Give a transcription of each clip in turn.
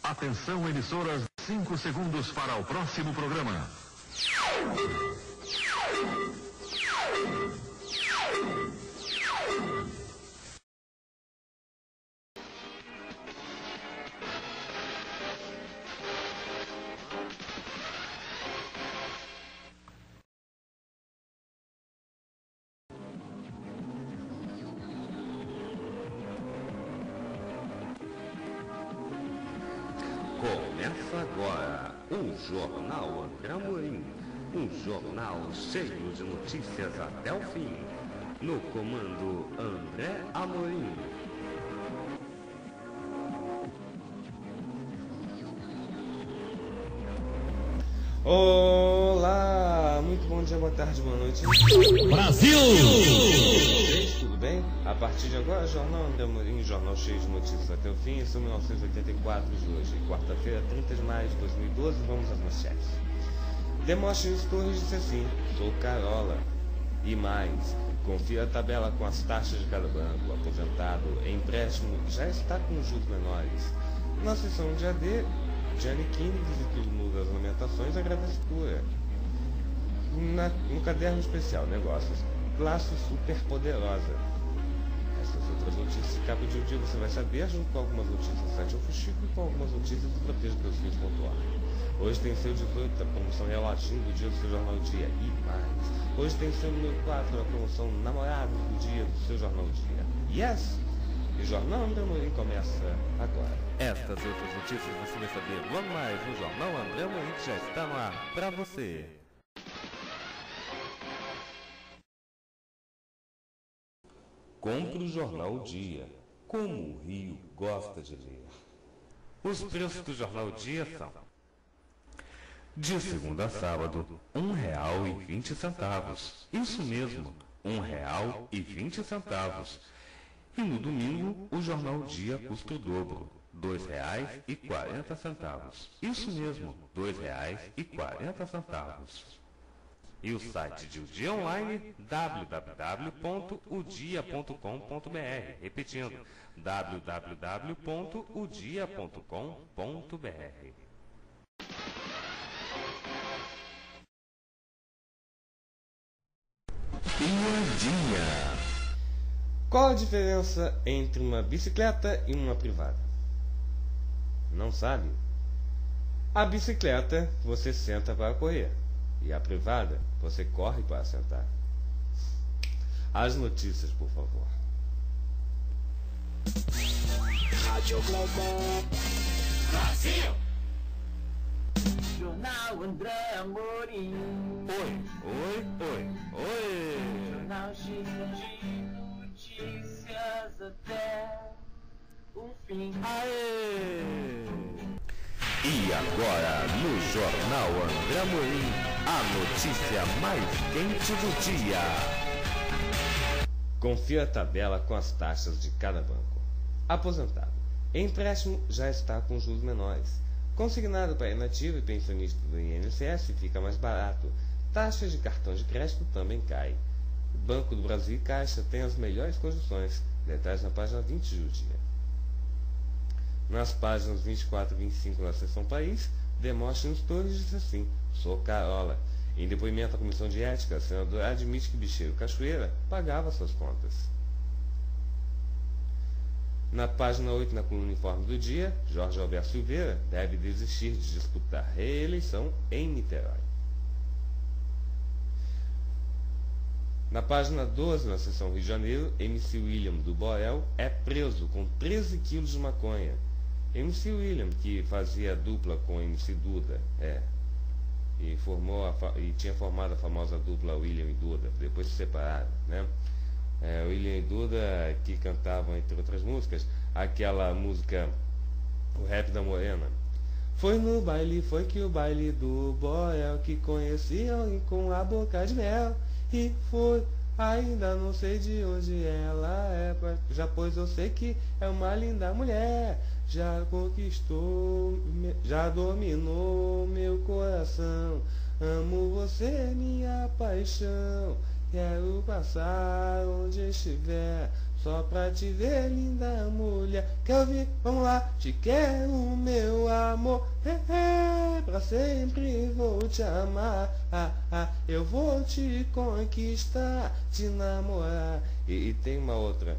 Atenção, emissoras, 5 segundos para o próximo programa. Começa agora o Jornal André Amorim, um jornal cheio de notícias até o fim. No comando André Amorim. Olá, muito bom dia, boa tarde, boa noite. Brasil! Gente, tudo bem? A partir de agora, Jornal André Amorim, jornal cheio de notícias até o fim. São 1984 de hoje, quarta-feira, 30 de maio de 2012. Vamos às manchetes. Demóstenes Torres disse assim: sou Carola. E mais, confira a tabela com as taxas de cada banco. Aposentado, empréstimo, já está com juros menores. Na seção de AD, Giannichini visitou o Muro das Lamentações, agradece cura. No caderno especial, negócios, classe superpoderosa. Essas outras notícias de capa de um dia você vai saber, junto com algumas notícias do site Ofuxico e com algumas notícias do Protejo Teus Filhos.org. Hoje tem seu 18, a promoção reloginho do dia do seu Jornal do Dia e mais. Hoje tem seu número 4, a promoção namorado do dia do seu Jornal do Dia. Yes! E o Jornal André Amorim começa agora. Estas e outras notícias você vai saber logo mais no Jornal André Amorim, que já está no ar para você. Compre o Jornal Dia, como o Rio gosta de ler. Os preços do Jornal Dia são: de segunda a sábado, R$1,20. Isso mesmo, R$1,20. E no domingo, o Jornal Dia custa o dobro, R$2,40. Isso mesmo, R$2,40. E o site de O Dia Online, www.odia.com.br. Repetindo, www.odia.com.br. Piadinha. Qual a diferença entre uma bicicleta e uma privada? Não sabe? A bicicleta você senta para correr e a privada você corre para sentar. As notícias, por favor. Rádio Globo Brasil. Jornal André Amorim. Oi. Jornal cheio de notícias até o fim. Aê! E agora, no Jornal André Amorim, a notícia mais quente do dia. Confira a tabela com as taxas de cada banco. Aposentado. Empréstimo já está com juros menores. Consignado para inativo e pensionista do INSS fica mais barato. Taxas de cartão de crédito também cai. Banco do Brasil e Caixa têm as melhores condições. Detalhes na página 20 do dia. Nas páginas 24 e 25 da seção País, Demóstenes Torres disse assim: sou Carola. Em depoimento à Comissão de Ética, a senadora admite que Bicheiro Cachoeira pagava suas contas. Na página 8, na coluna Informe do Dia, Jorge Alberto Silveira deve desistir de disputar reeleição em Niterói. Na página 12, na seção Rio de Janeiro, MC William do Borel é preso com 13 quilos de maconha. MC William, que fazia dupla com MC Duda, e tinha formado a famosa dupla William e Duda, depois se separaram, né? William e Duda, que cantavam, entre outras músicas, aquela música, o Rap da Morena. Foi no baile, foi que o baile do Borel, que conheci alguém com a boca de mel. E foi, ainda não sei de onde ela é, já pois eu sei que é uma linda mulher. Já conquistou, já dominou meu coração. Amo você, minha paixão. Quero passar onde estiver, só pra te ver, linda mulher. Quer ouvir? Vamos lá. Te quero, meu amor, pra sempre vou te amar. Eu vou te conquistar, te namorar. E tem uma outra.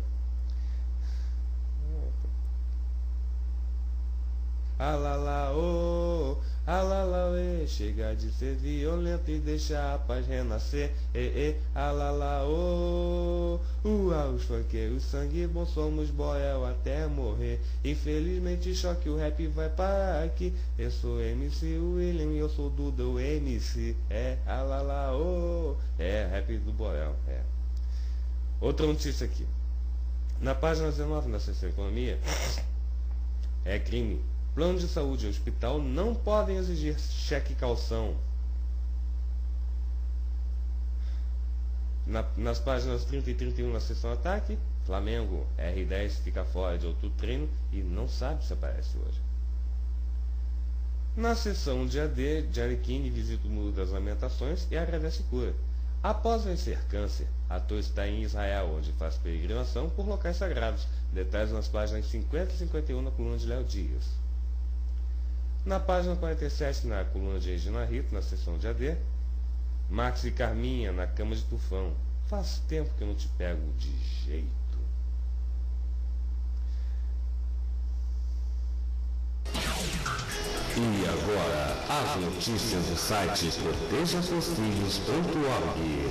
Alalaô, alalaê, chega de ser violento e deixa a paz renascer. Alalaô, os funkeiros, sangue bom, somos boel até morrer. Infelizmente choque, o rap vai parar aqui. Eu sou MC William e eu sou Duda, o MC. Alalaô, rap do boel, Outra notícia aqui. Na página 19 da seção Economia, crime. Plano de saúde e hospital não podem exigir cheque calção. Nas páginas 30 e 31 na seção Ataque, Flamengo, R10 fica fora de outro treino e não sabe se aparece hoje. Na seção Dia D, Giannichini visita o Muro das Lamentações e agradece cura. Após vencer câncer, ator está em Israel, onde faz peregrinação por locais sagrados. Detalhes nas páginas 50 e 51 na coluna de Léo Dias. Na página 47, na coluna de Regina Rito, na seção de AD, Max e Carminha, na cama de tufão. Faz tempo que eu não te pego de jeito. E agora, as notícias do site protejaseusfilhos.org.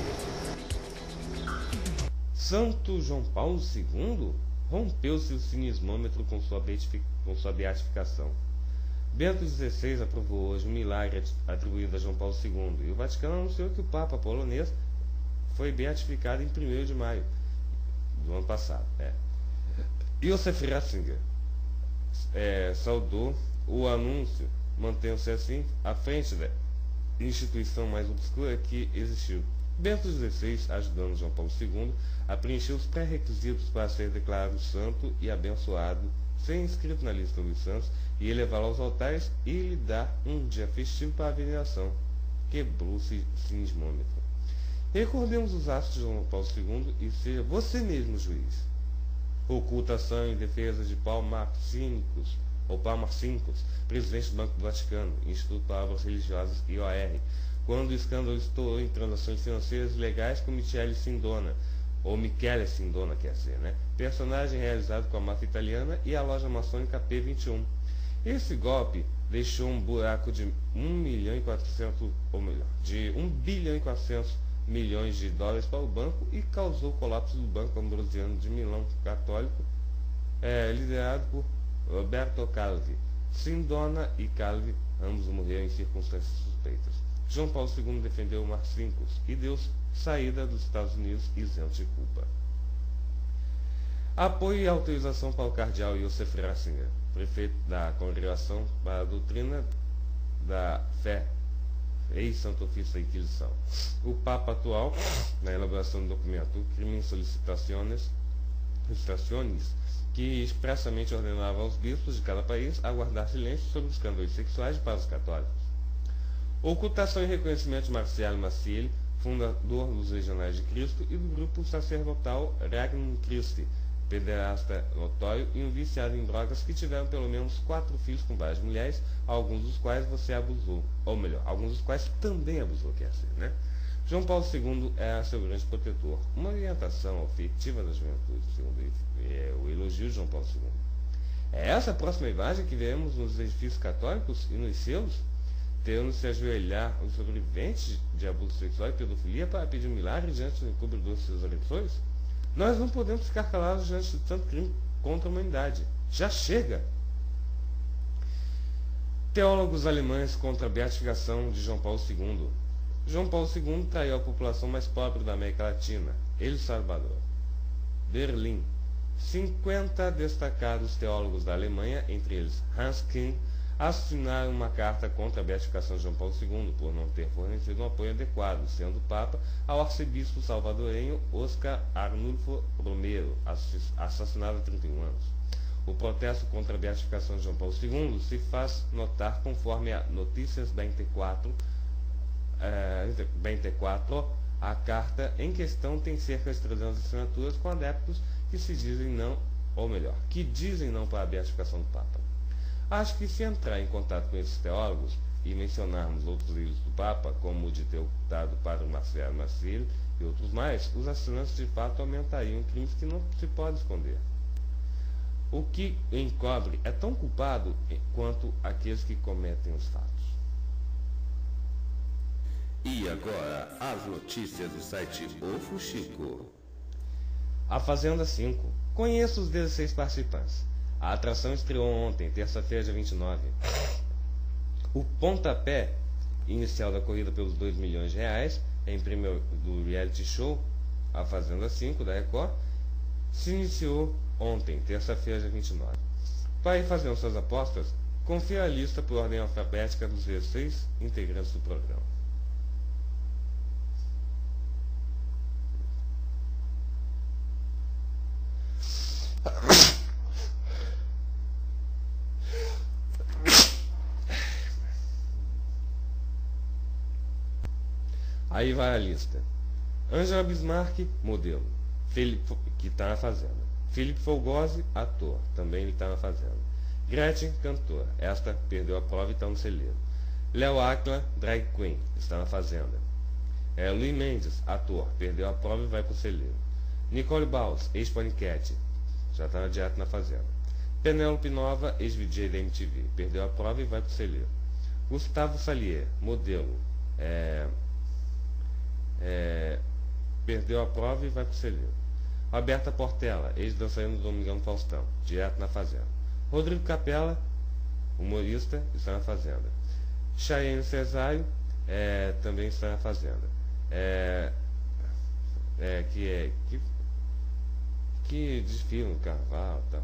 Santo João Paulo II rompeu-se o cinismômetro com sua beatificação. Bento XVI aprovou hoje um milagre atribuído a João Paulo II, e o Vaticano anunciou que o Papa polonês foi beatificado em 1º de maio do ano passado. Josef Ratzinger saudou o anúncio, mantendo-se assim à frente da instituição mais obscura que existiu. Bento XVI ajudando João Paulo II a preencher os pré-requisitos para ser declarado santo e abençoado, ser inscrito na lista dos santos e elevá-lo aos altares e lhe dar um dia festivo para a veneração. Quebrou-se cinismômetro. Recordemos os atos de João Paulo II e seja você mesmo juiz. Ocultação em defesa de Paulo Marcincos, presidente do Banco do Vaticano, Instituto de Palavras Religiosas IOR, quando o escândalo estourou em transações financeiras ilegais com Michele Sindona, ou Michele Sindona, quer dizer, personagem realizado com a máfia italiana e a loja maçônica P21. Esse golpe deixou um buraco de 1 bilhão e 400 milhões de dólares para o banco e causou o colapso do Banco Ambrosiano de Milão Católico, liderado por Roberto Calvi. Sindona e Calvi ambos morreram em circunstâncias suspeitas. João Paulo II defendeu o Marcincos e deu saída dos Estados Unidos isento de culpa. Apoio e autorização para o cardeal Josef Ratzinger, prefeito da Congregação para a Doutrina da Fé e Santo Ofício da Inquisição. O Papa atual, na elaboração do documento Crimen Solicitaciones, que expressamente ordenava aos bispos de cada país a guardar silêncio sobre os escândalos sexuais de padres católicos. Ocultação e reconhecimento de Marcial Maciel, fundador dos Legionários de Cristo e do grupo sacerdotal Regnum Christi, pederasta notório e um viciado em drogas que tiveram pelo menos 4 filhos com várias mulheres, alguns dos quais você abusou, ou melhor, alguns dos quais também abusou, quer dizer, João Paulo II era seu grande protetor, uma orientação afetiva da juventude, segundo o elogio de João Paulo II. É essa a próxima imagem que veremos nos edifícios católicos e nos selos, tendo se ajoelhar os sobreviventes de abuso sexual e pedofilia para pedir um milagre diante do encobridor de seus agressores? Nós não podemos ficar calados diante de tanto crime contra a humanidade. Já chega! Teólogos alemães contra a beatificação de João Paulo II. João Paulo II traiu a população mais pobre da América Latina, El Salvador. Berlim. 50 destacados teólogos da Alemanha, entre eles Hans Küng, assinaram uma carta contra a beatificação de João Paulo II por não ter fornecido um apoio adequado, sendo o Papa ao arcebispo salvadorenho Oscar Arnulfo Romero, assassinado há 31 anos. O protesto contra a beatificação de João Paulo II se faz notar conforme a Notícias 24, a carta em questão tem cerca de 300 assinaturas com adeptos que se dizem não, ou melhor, que dizem não para a beatificação do Papa. Acho que se entrar em contato com esses teólogos e mencionarmos outros livros do Papa, como o de deputado Padre Marcelo Marcílio e outros mais, os assinantes de fato aumentariam crimes que não se pode esconder. O que encobre é tão culpado quanto aqueles que cometem os fatos. E agora, as notícias do site O Fuxico. A Fazenda 5. Conheço os 16 participantes. A atração estreou ontem, terça-feira, dia 29. O pontapé inicial da corrida pelos R$2 milhões, em prêmio do reality show A Fazenda 5, da Record, se iniciou ontem, terça-feira, dia 29. Para ir fazendo suas apostas, confira a lista por ordem alfabética dos 16 integrantes do programa. Aí vai a lista. Ângela Bismarck, modelo, que está na Fazenda. Felipe Folgose, ator, também ele está na Fazenda. Gretchen, cantora, esta perdeu a prova e está no celeiro. Léo Áquila, drag queen, está na Fazenda. Luiz Mendes, ator, perdeu a prova e vai para o celeiro. Nicole Baus, ex-paniquete, já está direto na Fazenda. Penélope Nova, ex-VJ da MTV, perdeu a prova e vai para o celeiro. Gustavo Salier, modelo, perdeu a prova e vai para o celeiro. Roberta Portela, ex-dançarina do Domingão Faustão, direto na Fazenda. Rodrigo Capella, humorista, está na Fazenda. Chayenne Cesário, também está na Fazenda. Que desfila no carnaval e tal.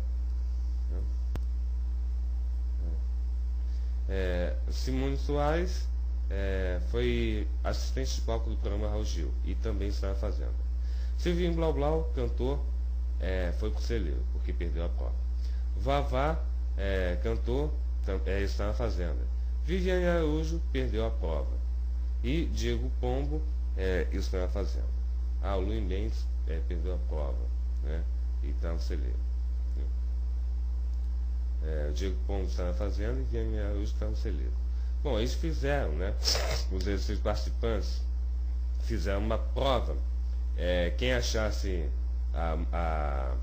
Simone Soares foi assistente de palco do programa Raul Gil e também está na Fazenda. Silvinho Blau Blau, cantor, foi pro celeiro, porque perdeu a prova. Vavá, cantor, está na Fazenda. Viviane Araújo perdeu a prova. E Diego Pombo está na Fazenda. O Luiz Mendes perdeu a prova, né, e está no celeiro. O Diego Pombo está na Fazenda e Viviane Araújo está no celeiro. Bom, eles fizeram, né, os 16 participantes fizeram uma prova. Quem achasse a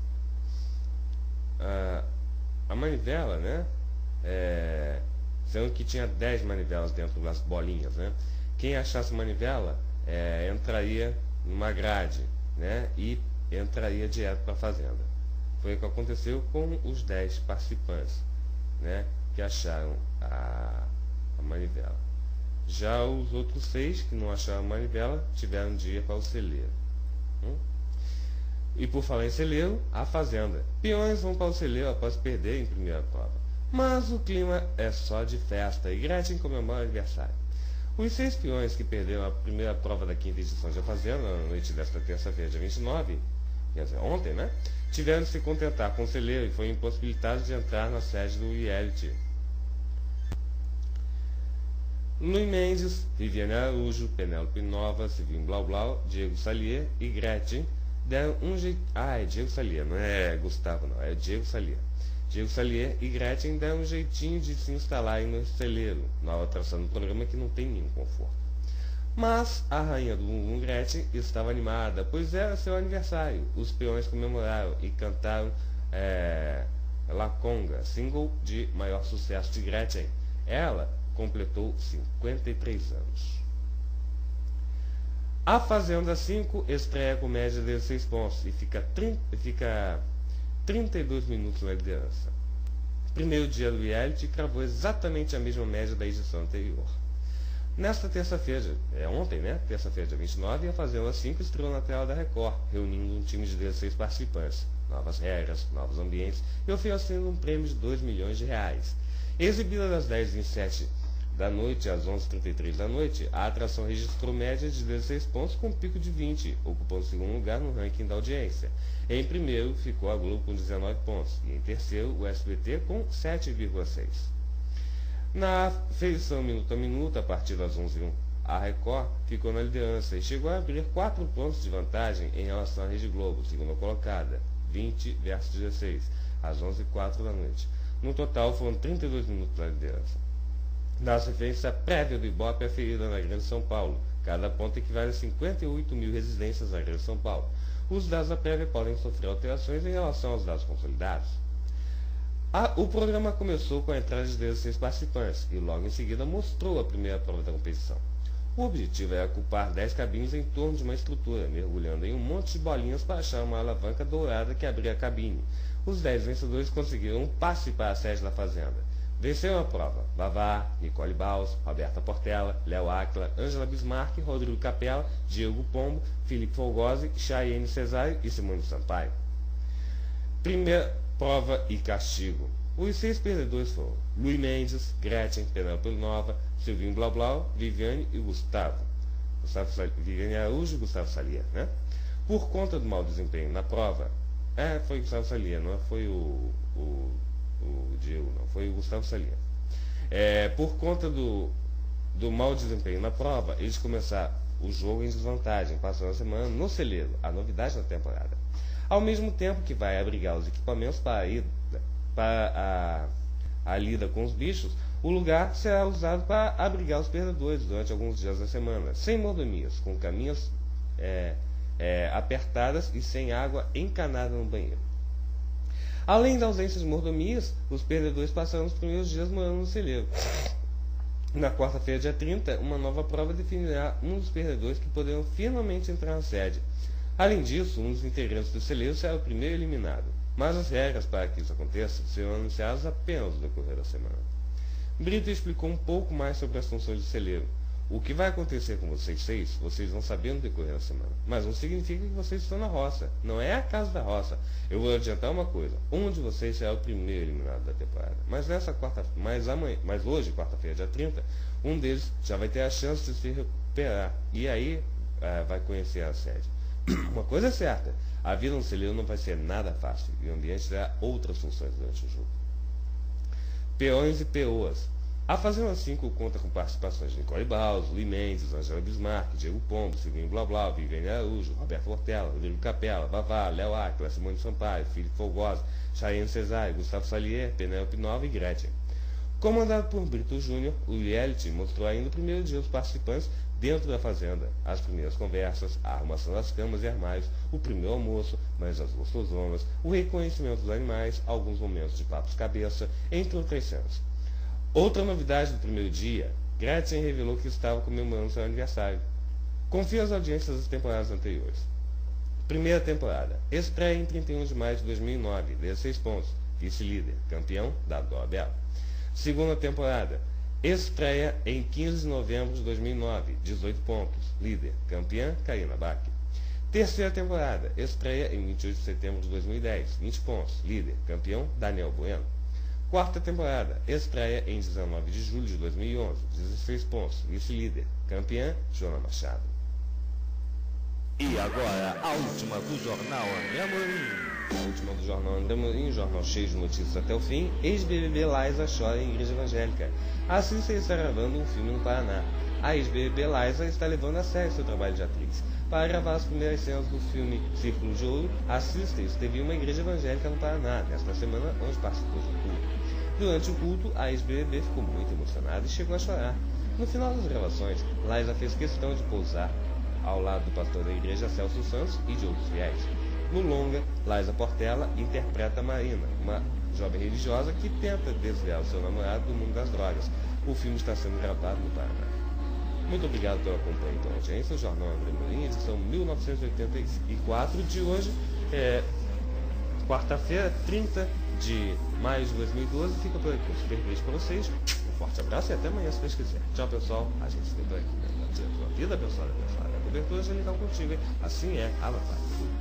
manivela, né, sendo que tinha 10 manivelas dentro das bolinhas, né, quem achasse manivela entraria numa grade, né, e entraria direto para a Fazenda. Foi o que aconteceu com os 10 participantes, né, que acharam a manivela. Já os outros 6 que não acharam a manivela tiveram dia para o celeiro. E por falar em celeiro, a Fazenda. Peões vão para o celeiro após perder em primeira prova. Mas o clima é só de festa e Gretchen comemora aniversário. Os 6 peões que perderam a primeira prova da 5ª edição da Fazenda na noite desta terça-feira, dia 29, quer dizer, ontem, né, tiveram de se contentar com o celeiro e foram impossibilitados de entrar na sede do reality. Luiz Mendes, Viviane Araújo, Penélope Nova, Silvinho Blau Blau, Diego Salier e Gretchen deram um jeito. É Diego Salier, não é Gustavo, não, é Diego Salier. Diego Salier e Gretchen deram um jeitinho de se instalarem no celeiro, nova atração do programa que não tem nenhum conforto. Mas a rainha do bumbum Gretchen estava animada, pois era seu aniversário. Os peões comemoraram e cantaram La Conga, single de maior sucesso de Gretchen. Ela completou 53 anos. A Fazenda 5 estreia com média de 16 pontos e fica 32 minutos na liderança. Primeiro dia do reality cravou exatamente a mesma média da edição anterior. Nesta terça-feira, ontem, né? Terça-feira, dia 29, a Fazenda 5 estreou na tela da Record, reunindo um time de 16 participantes, novas regras, novos ambientes e oferecendo um prêmio de R$2 milhões. Exibida das 10h07 da noite às 11h33 da noite, a atração registrou média de 16 pontos com um pico de 20, ocupando o segundo lugar no ranking da audiência. Em primeiro ficou a Globo com 19 pontos e em terceiro o SBT com 7,6. Na feição minuto a minuto, a partir das 11h01, a Record ficou na liderança e chegou a abrir 4 pontos de vantagem em relação à Rede Globo, segunda colocada, 20 versus 16, às 11h04 da noite. No total, foram 32 minutos da liderança. Na sequência prévia do Ibope aferida na Grande São Paulo. Cada ponto equivale a 58 mil residências na Grande São Paulo. Os dados da prévia podem sofrer alterações em relação aos dados consolidados. O programa começou com a entrada de 16 participantes e logo em seguida mostrou a primeira prova da competição. O objetivo era ocupar 10 cabines em torno de uma estrutura, mergulhando em um monte de bolinhas para achar uma alavanca dourada que abria a cabine. Os 10 vencedores conseguiram um passe para a sede da fazenda. Venceram a prova Vavá, Nicole Baus, Roberta Portela, Léo Áquila, Ângela Bismarck, Rodrigo Capella, Diego Pombo, Felipe Folgose, Chayenne Cesário e Simone Sampaio. Primeira prova e castigo. Os 6 perdedores foram Luiz Mendes, Gretchen, Penélope Nova, Silvinho Blau Blau, Viviane e Gustavo. Viviane Araújo e Gustavo Salia, né? Por conta do mau desempenho na prova, foi Gustavo Salia, não foi o Diego, não, foi o Gustavo Salia. Por conta do mau desempenho na prova, eles começaram o jogo em desvantagem, passando a semana no celeiro, a novidade na temporada. Ao mesmo tempo que vai abrigar os equipamentos para a lida com os bichos, o lugar será usado para abrigar os perdedores durante alguns dias da semana, sem mordomias, com caminhas apertadas e sem água encanada no banheiro. Além da ausência de mordomias, os perdedores passaram os primeiros dias morando no celeiro. Na quarta-feira, dia 30, uma nova prova definirá um dos perdedores que poderão finalmente entrar na sede. Além disso, um dos integrantes do celeiro será o primeiro eliminado, mas as regras para que isso aconteça serão anunciadas apenas no decorrer da semana. Brito explicou um pouco mais sobre as funções do celeiro. O que vai acontecer com vocês 6, vocês vão saber no decorrer da semana. Mas não significa que vocês estão na roça. Não é a casa da roça. Eu vou adiantar uma coisa. Um de vocês será o primeiro eliminado da temporada. Mas hoje, quarta-feira, dia 30, um deles já vai ter a chance de se recuperar. E aí vai conhecer a sede. Uma coisa é certa. A vida no celeiro não vai ser nada fácil. E o ambiente terá outras funções durante o jogo. Peões e peoas. A Fazenda 5 conta com participações de Nicole Baus, Luiz Mendes, Ângela Bismarck, Diego Pombo, Silvinho Blau Blau, Viviane Araújo, Roberto Portela, Rodrigo Capella, Vavá, Léo Áquila, Simone Sampaio, Felipe Folgose, Chayenne Cesário, Gustavo Salier, Penélope Nova e Gretchen. Comandado por Brito Júnior, o reality mostrou ainda o primeiro dia dos participantes dentro da fazenda, as primeiras conversas, a arrumação das camas e armários, o primeiro almoço, mas as gostosonas, o reconhecimento dos animais, alguns momentos de papos cabeça, entre outras cenas. Outra novidade do primeiro dia, Gretchen revelou que estava comemorando seu aniversário. Confia as audiências das temporadas anteriores. Primeira temporada, estreia em 31 de maio de 2009, 16 pontos, vice-líder, campeão, WBL. Segunda temporada, estreia em 15 de novembro de 2009, 18 pontos, líder, campeã, Karina Bach. Terceira temporada, estreia em 28 de setembro de 2010, 20 pontos, líder, campeão, Daniel Bueno. Quarta temporada, estreia em 19 de julho de 2011, 16 pontos, vice-líder, campeã, Joana Machado. E agora, a última do Jornal André Amorim. A última do Jornal André Amorim, jornal cheio de notícias até o fim. Ex-BBB Liza chora em igreja evangélica. A Cícera está gravando um filme no Paraná. A ex-BBB Liza está levando a sério seu trabalho de atriz. Para gravar as primeiras cenas do filme Círculo de Ouro, a Cícera esteve em uma igreja evangélica no Paraná, nesta semana, onde participou de um culto. Durante o culto, a ex-BBB ficou muito emocionada e chegou a chorar. No final das gravações, Liza fez questão de pousar ao lado do pastor da igreja Celso Santos e de outros fiéis. No longa, Liza Portela interpreta Marina, uma jovem religiosa que tenta desviar o seu namorado do mundo das drogas. O filme está sendo gravado no Paraná. Muito obrigado pela companhia e pela audiência. O Jornal André Amorim, edição 1984 de hoje, quarta-feira, 30 de maio de 2012. Fica por aqui. Um super beijo para vocês. Um forte abraço e até amanhã, se Deus quiser. Tchau, pessoal. A gente se vê por aqui. A vida, pessoal, a cobertura angelical contigo, hein? Assim é. Ava Paz.